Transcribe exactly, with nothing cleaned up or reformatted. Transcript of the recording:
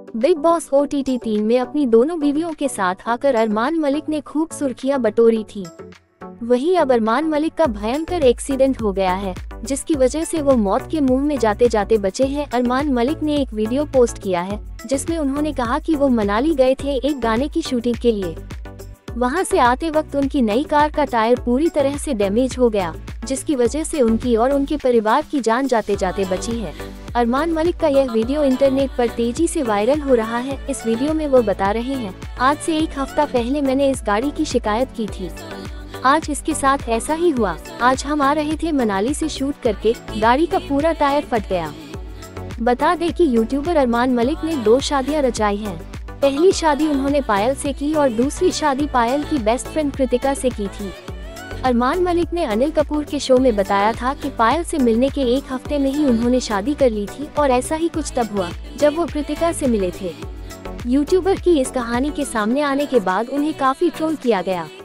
Big Boss O T T तीन में अपनी दोनों बीवियों के साथ आकर अरमान मलिक ने खूब सुर्खियां बटोरी थी। वहीं अब अरमान मलिक का भयंकर एक्सीडेंट हो गया है, जिसकी वजह से वो मौत के मुंह में जाते जाते बचे हैं। अरमान मलिक ने एक वीडियो पोस्ट किया है, जिसमें उन्होंने कहा कि वो मनाली गए थे एक गाने की शूटिंग के लिए। वहां से आते वक्त उनकी नई कार का टायर पूरी तरह से डैमेज हो गया, जिसकी वजह से उनकी और उनके परिवार की जान जाते जाते बची है। अरमान मलिक का यह वीडियो इंटरनेट पर तेजी से वायरल हो रहा है। इस वीडियो में वो बता रहे हैं, आज से एक हफ्ता पहले मैंने इस गाड़ी की शिकायत की थी। आज इसके साथ ऐसा ही हुआ। आज हम आ रहे थे मनाली से शूट करके, गाड़ी का पूरा टायर फट गया। बता दें कि यूट्यूबर अरमान मलिक ने दो शादियां रचाई हैं। पहली शादी उन्होंने पायल से की और दूसरी शादी पायल की बेस्ट फ्रेंड कृतिका से की थी। अरमान मलिक ने अनिल कपूर के शो में बताया था कि पायल से मिलने के एक हफ्ते में ही उन्होंने शादी कर ली थी और ऐसा ही कुछ तब हुआ जब वो कृतिका से मिले थे। यूट्यूबर की इस कहानी के सामने आने के बाद उन्हें काफी ट्रोल किया गया।